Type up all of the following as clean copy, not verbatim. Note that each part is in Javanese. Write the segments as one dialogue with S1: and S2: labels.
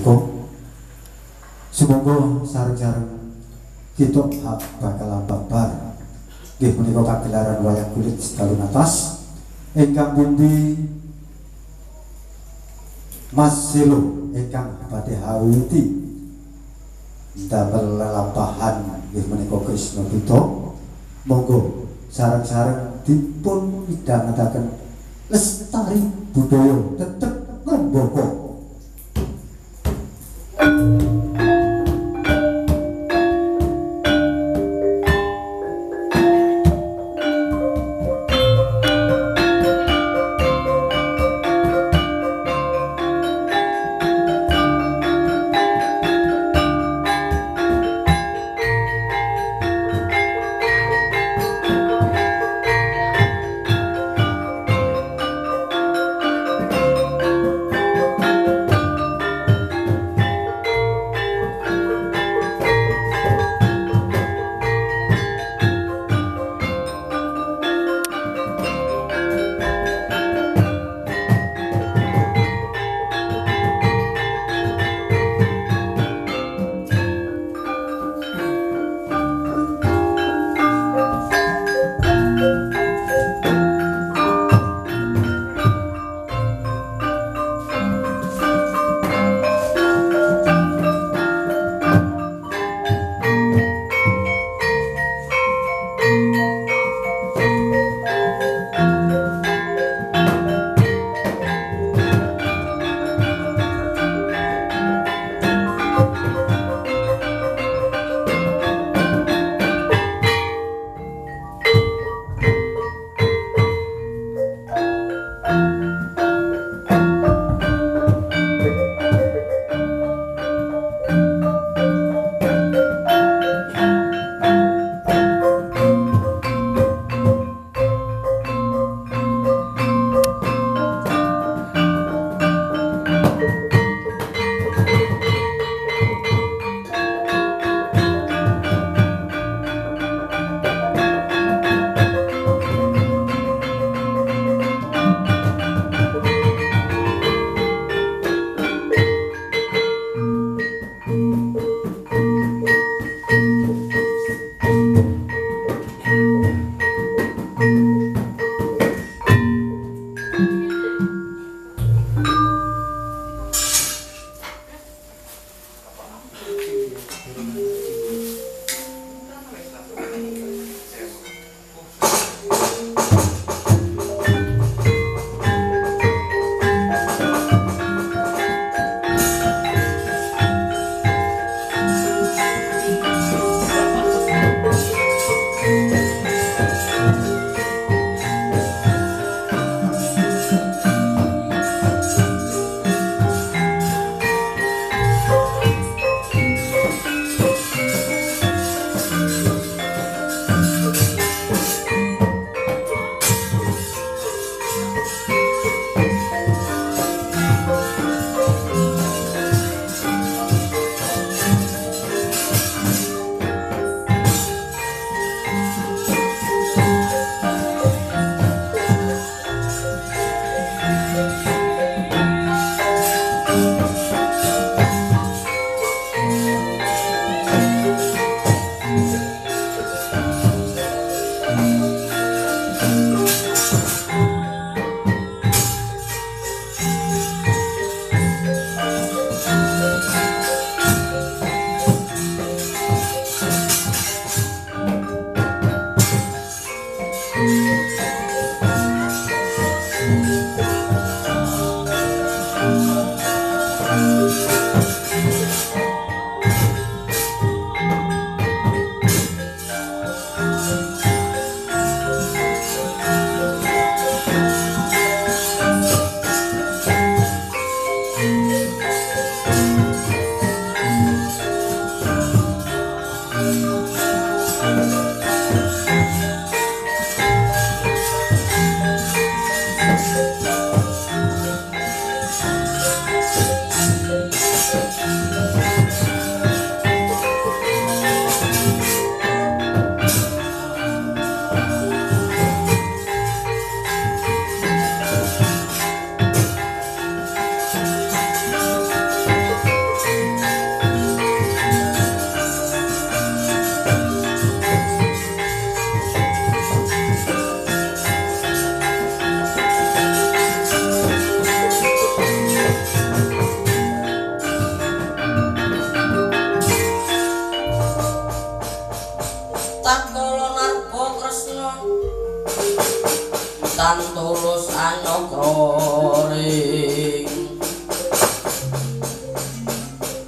S1: menika sumangga sareng-sareng kita bakal babar nggih menika pagelaran wayang kulit Sedalu Natas ingkang pundi Mas Selo ingkang badhe hawiti damel lelampahan nggih menika Krisna Buddha monggo sareng-sareng dipun midhangetaken lestari budaya tetep ngembaka.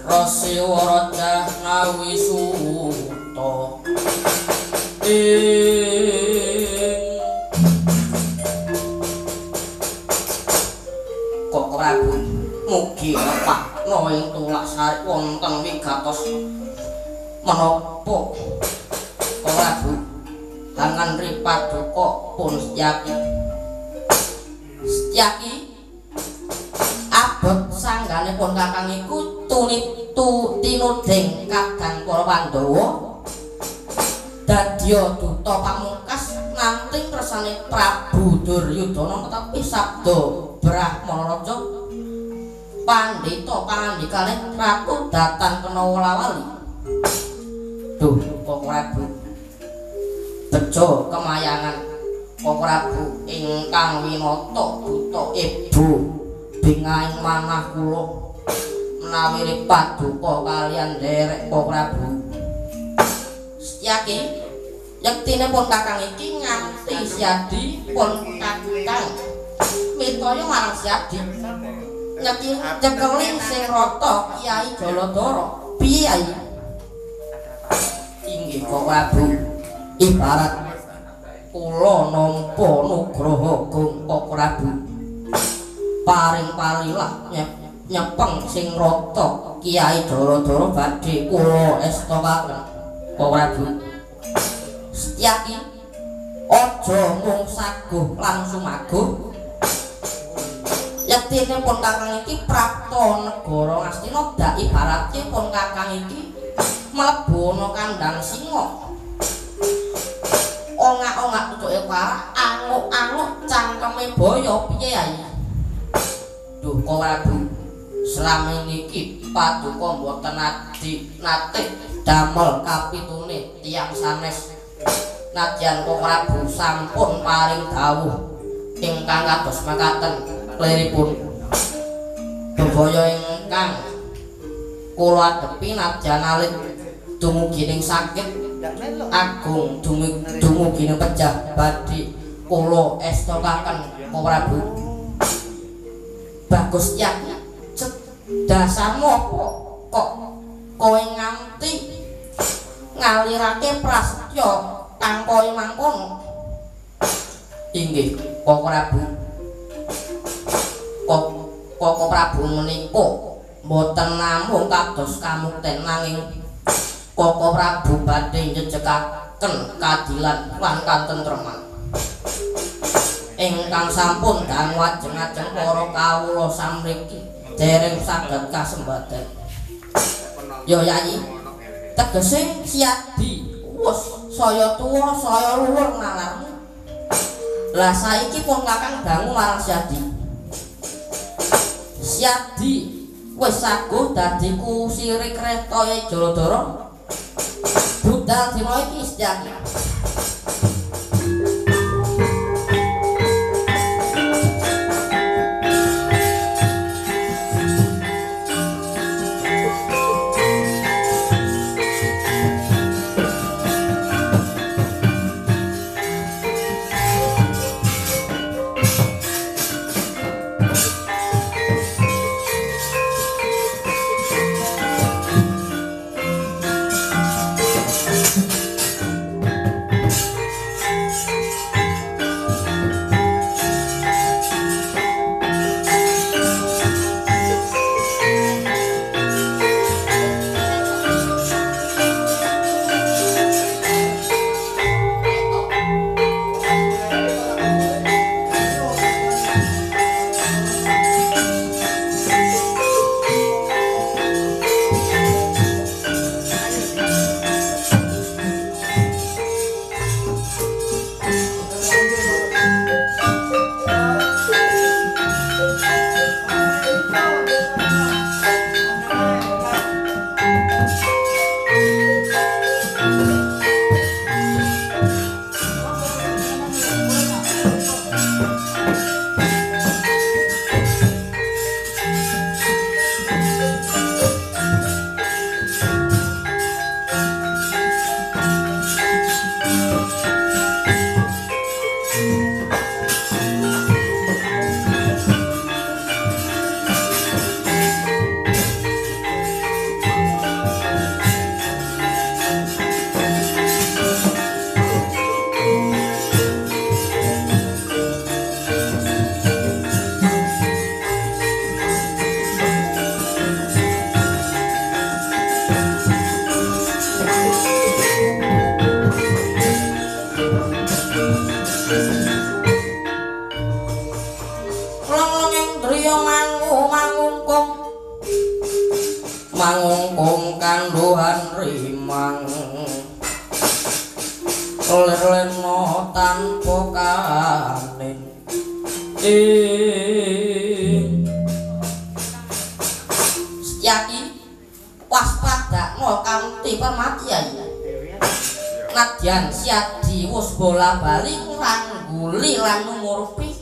S2: Rasiwaraja nawi suto kok Prabu mugi nepakno ing tulak sari wonten wigatos menapa kok Prabu tangan ripaduka pun Setyaki abot sanggane pun kakang iku tinuding Kakang para Pandhawa dadya duta pamungkas nanting kersane Prabu Duryudana tetapi sabda Brahmana Raja pandhita pangandikane Ratu Datan kena wolawali. Duh kok Prabu bejo kemayangan kok Prabu ingkang winata duta ibu bingahing manah kula menawi ripaduka kaliyan derek kok Prabu Setyaki yektine pun kakang iki nganti Siadi pun kakang mitaya marang Siadi nyekeli sing rata Kyai Jaladara piye inggih kok Prabu ibarat kula nampa nugraha Gong kok Prabu paring parilah nyepeng sing rata Kyai Jaladara badhe kula estakaken kok Prabu Setyaki aja mung saguh langsung aguh yektine pun kakang iki prapta negara Ngastina dak ibaratke pun kakang iki mlebu ana kandhang singa ongak-ongak tutuke parah anguk-anguk cangkeme boyo piye ae. Duh kok Prabu selama niki paduka mboten nate damel kapitune tiyang sanes nadyan kok Prabu sampun paring dawuh ingkang kados makaten kliripun bebaya ingkang kula adepi nadyan alit dumugining sakit agung dumugining pejah badhe kula estakaken kok Prabu bagus ya dasarmu apa kok kowe nganti ngalirake prasetya kang kowe mangkono inggih kok Prabu kok Prabu menika mboten namung kados kamukten nanging kok Prabu badhe njejekaken kadilan lan katentreman ingkang sampun dangu ajeng-ajeng para kawula samriki dereng saged kasembadan. Ya Yayi, tegese Siadi wis saya tuwa saya luhur nalarmu. Lah saiki pun kakang dangu marang Siadi. Siadi wis saguh dadi kusire kreta Jaladara. Budal dina iki Setyaki. mangungkung kanduhan rimang lir-lirno tanpa kanin Setyaki waspadakno kanthi permatian nadyan Siadi wus bola-bali nrangguli lan numurupi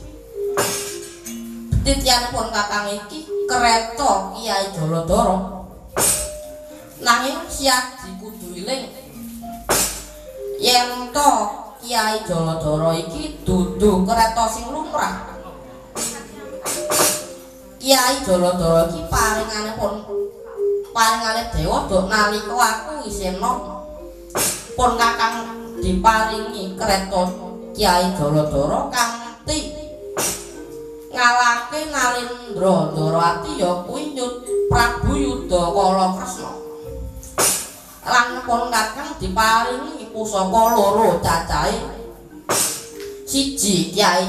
S2: tityanipun kakang iki kereta Kyai Jaladara nanging Siadi kudu iling yen to Kyai Jaladara iki dudu kereta sing lumrah Kyai Jaladara iki paringane dewa dok nalika aku isih enom pun kakang diparingi kereta Kyai Jaladara kanthi ngalake Nalendra Ndarawati ya kuwi Nyut Prabu Yudakala Kresna lan pun kakang diparingi pusaka loro cacahe siji Kyai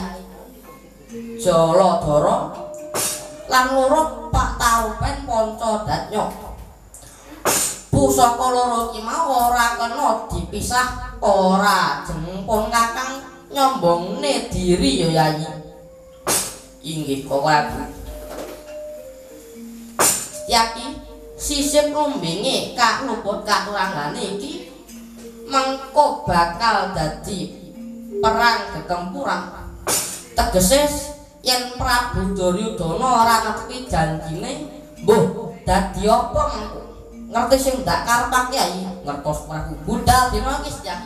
S2: Jaladara lan loro Pak Tarupen Pancadanya pusaka loro iki mau ora kena dipisah ora jeneng pun kakang nyombongne diri ya Yayi inggih Prabu Setyaki sisip lumbinge kaluput katuranggane iki mengko bakal dadi perang gekempuran tegese yen Prabu Duryudana ora netepi janjine mbuh dadi apa ngerti sing ndak karepake Kyai ngertos Prabu budal dina iki Setyaki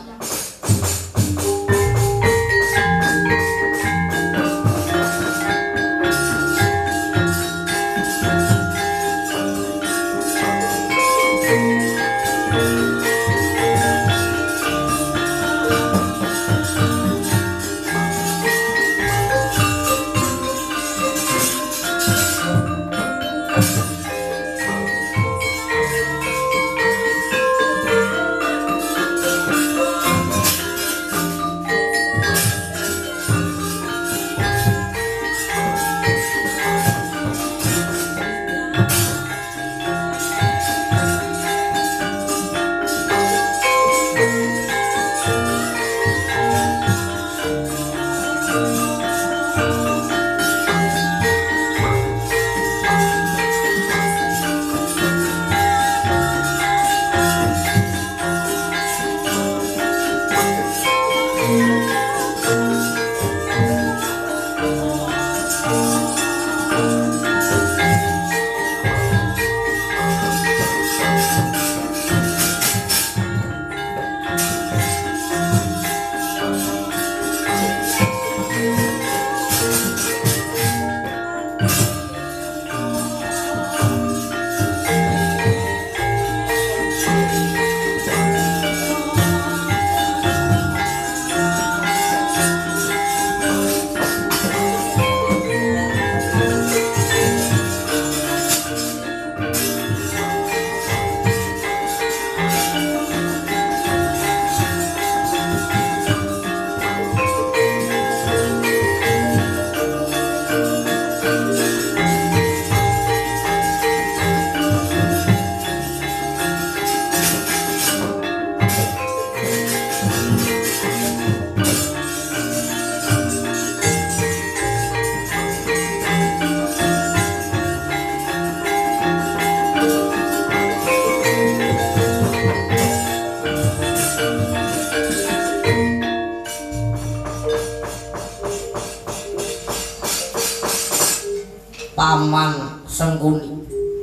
S2: Paman Sengkuni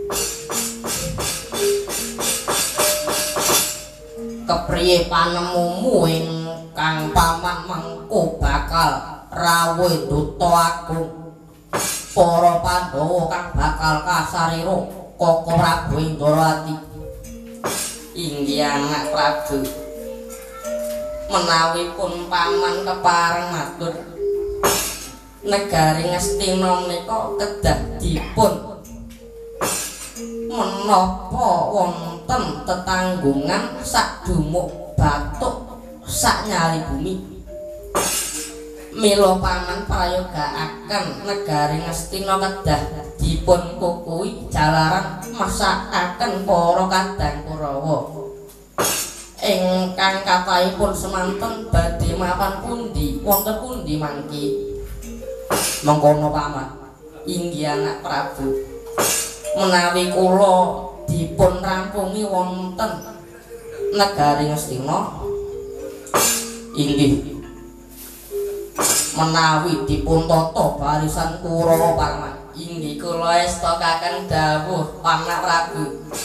S2: kepriye panemumu ingkang paman mengko bakal rawuh duta agung para Pandhawa kang bakal kasarira Koko Prabu Ndarawati inggih anak Prabu menawi pun paman kepareng matur negari Ngastina menika kedah dipun menapa wonten tetanggungan sadumuk batuk sak nyali bumi mila paman prayogakaken negari Ngastina kedah dipun kukui jalaran masakaken para kadang Kurawa ingkang kathahipun semanten badhe mapan pundi wonten pundi mangki mengkono paman inggih anak Prabu menawi kula dipun rampungi wonten negari Ngastina inggih menawi dipun tata barisan Kurawa paman inggih kula estokaken dawuh anak Prabu.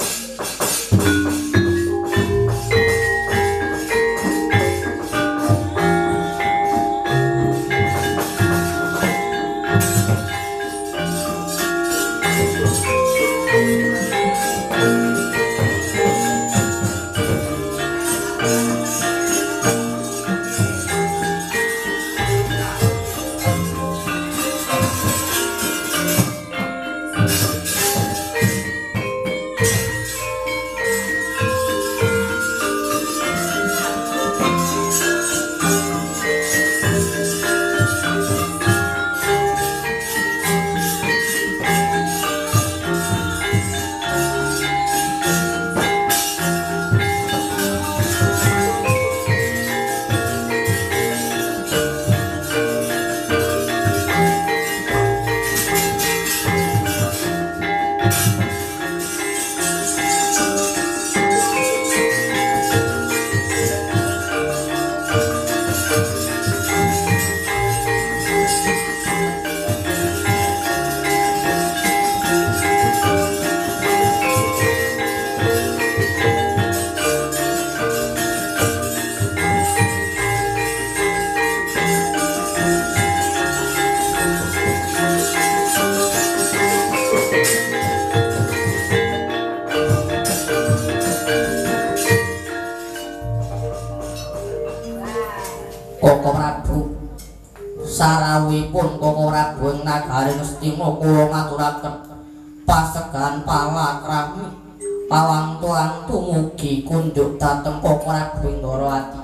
S2: Koko Prabu sarawipun Koko Prabu ing nagari Ngastina kula ngaturaken pasegan palakrami pawantu-wantu mugi kunjuk dhateng Koko Prabu ing Ndarawati.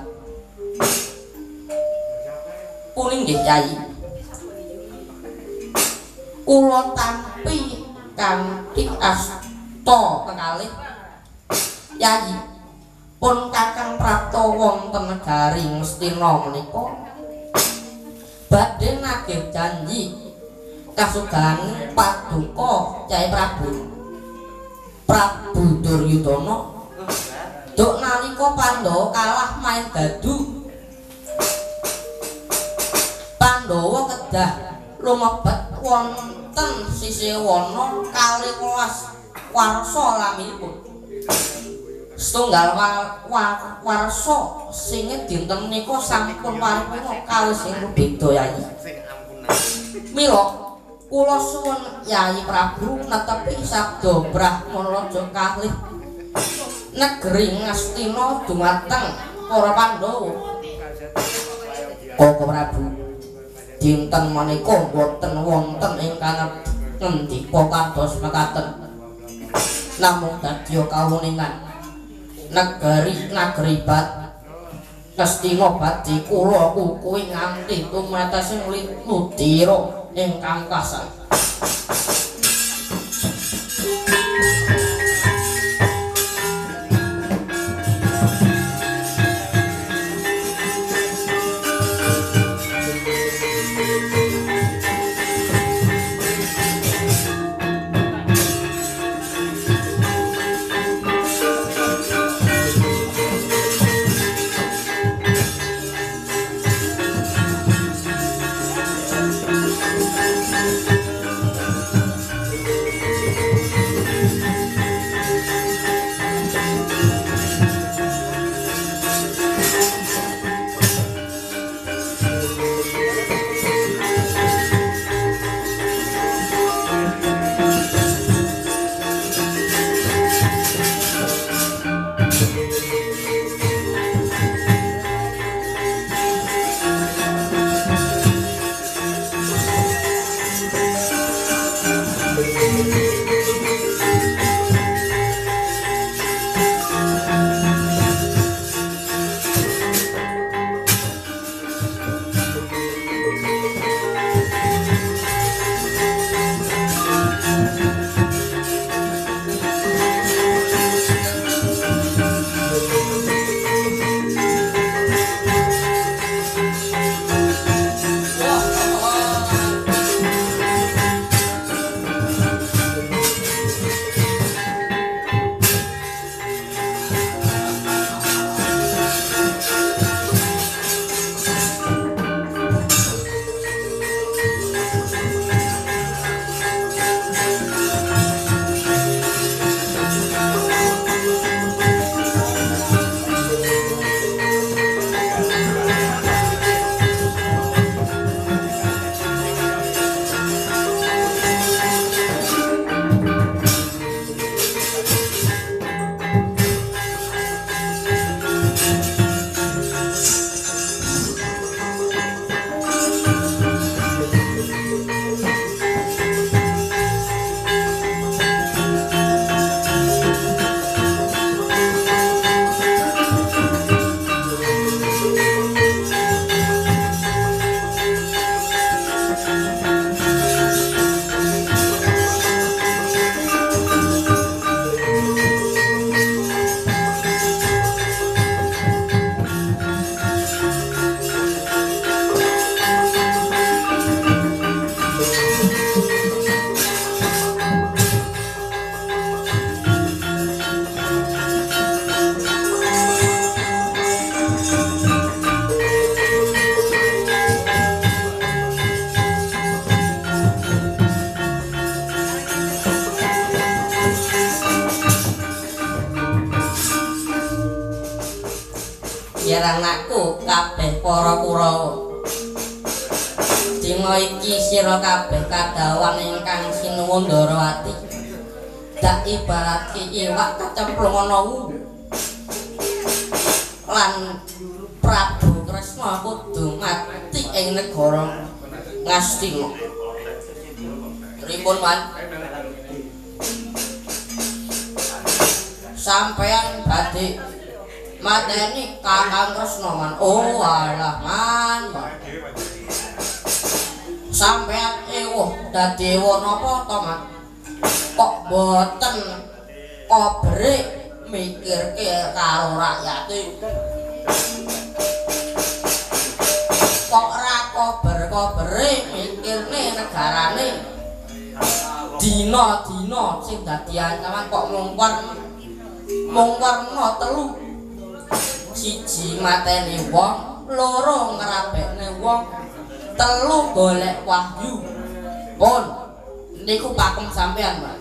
S2: Kula nggih Kyai kula tampi kanthi asta kekalih Kyai pun Kakang Prapta wonten negari Ngastina menika badhe nagih janji kasugan paduka Kyai Prabu Duryudana duk nalika Pandhawa kalah main dadu Pandhawa kedah lumebet wonten sisih wana kalih welas warsa laminipun setunggal warsa singit dinten menika sampun paripurna kalih sing beda Yai. Mila kula suwun Yai Prabu netepi sabda Brahmaraja kalih negeri Ngastina dumateng para Pandhawa. Koko Prabu dinten menika boten wonten ingkang ngendika kados mekaten. Namung dadi kawuningan nagari Ngastina badhe kula kukuwi nganti tumetesing ludira ingkang kasar. nggih anakku kabeh para Kurawa. Dina iki sira kabeh kadhawan ingkang sinuwun Ndarawati. Dak ibaratke iwak kecemplung ana wu. Lan Prabu Kresna kudu mati ing negara Ngastina. Pripun, Man? Sampeyan badhe mateni Kakang Kresna, Man. Oh, alah, Man. Sampeyan ewuh dadi ewa napa to, Man? Kok boten kobre mikirke karo rakyate? Kok ora kober-kobere mikirne negarane? Dina-dina sing dadi ancaman kok mung warna telu. Siji mateni wong, loro ngrabekne wong, telu golek wahyu. Pun niku pakem sampean, Mas.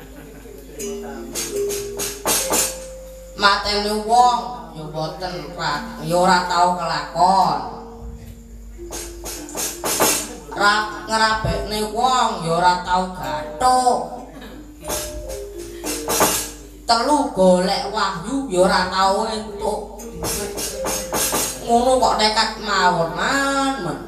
S2: Mateni wong ya boten ya ora tau kelakon. Ngrabekne wong ya ora tau gathuk. Telu golek wahyu ya ora tau entuk. Ngono kok nekat mawon, Man.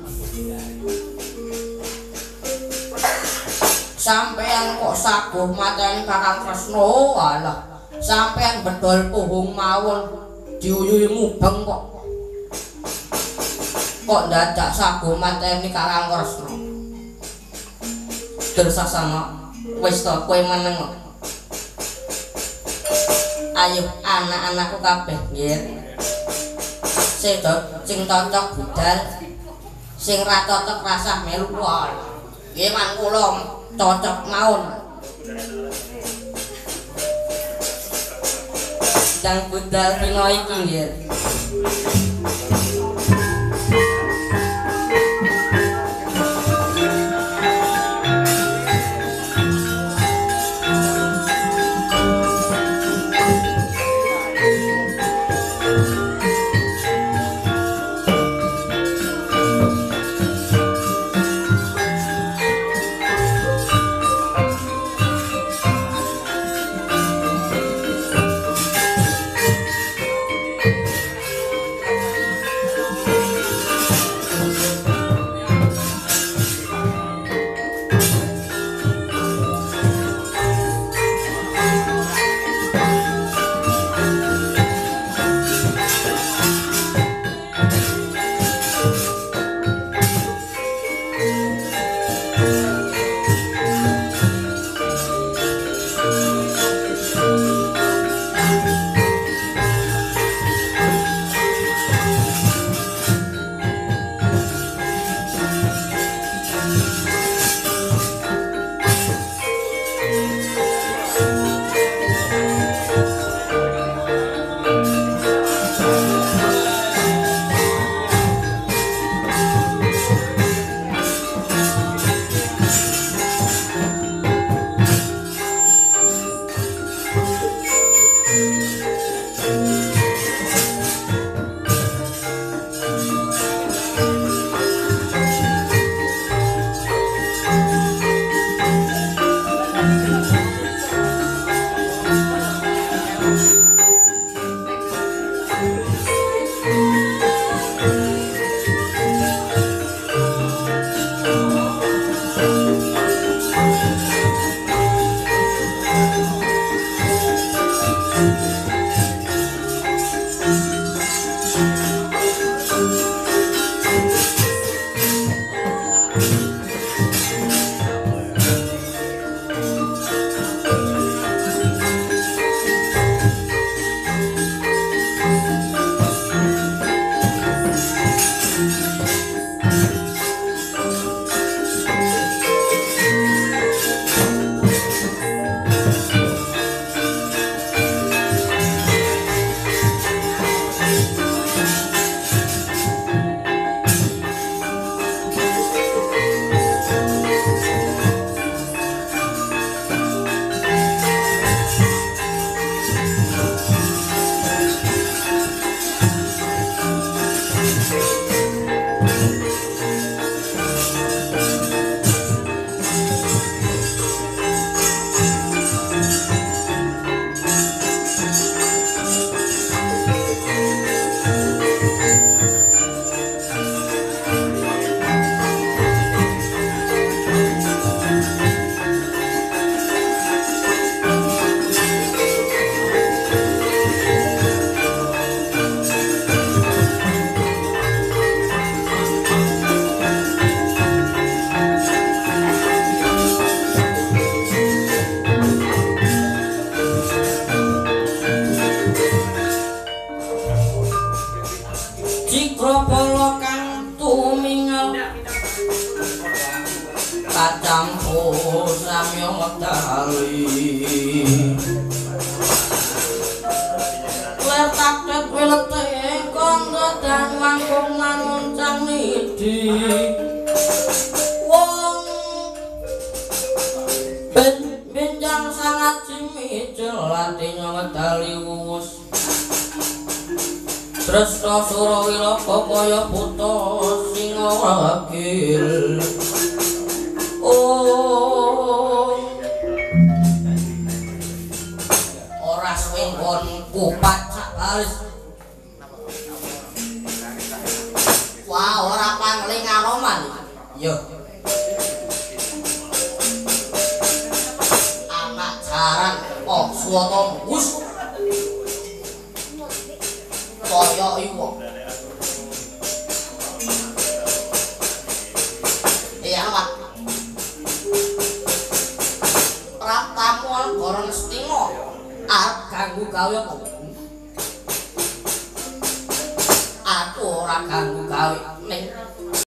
S2: Sampeyan kok saguh mateni Kakang Kresna, alah. Sampeyan bedol puhung mawon diuyuhi mubeng kok. Kok dadak saguh mateni Kakang Kresna. Dursasana, wis to kowe meneng kok. Ayo anak-anakku kabeh nggih. Sing cocok budal, sing ra cocok rasah melu wae. Nggih man kula cocok mawon. Dan budal dina iki nggih. medali ler taket welete kondo dan mangkung manguncang nidi wong benjang sangat cimicil artinya medali wuwus Tresna Surawilaka kaya putus singa wakil ora suwe kon kupat sakalis wah ora pangling anoman yo anak jaran kok suwata wus kaya iwo iya Pak Praptamu Goron Stingo arep ganggu gawe apa